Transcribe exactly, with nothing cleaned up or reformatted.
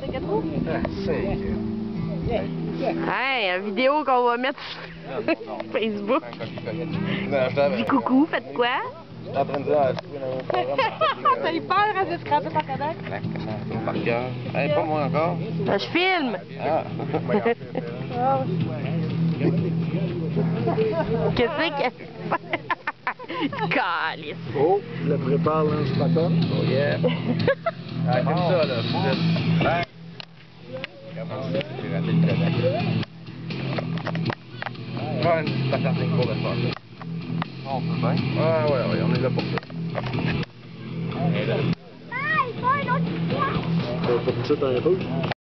quatre roues? Hey, une vidéo qu'on va mettre sur Facebook. Dis coucou, faites quoi? Je suis en train de dire, je trouve un programme. T'as eu peur à se scraper ton Kodak? Par cœur. Hey, pas moi encore. Ben, je filme. Ah. Qu'est-ce qu'elle fait? Calice. Oh, je le prépare lance-patate. Oh yeah. Ah, comme ça, là. Ouais. Comment ça, j'ai raté le Kodak. Ouais, une petite patate pour le fun. On peut bien. Ah ouais, ouais, on est là pour ça. T'as pas mis ça dans les rouges?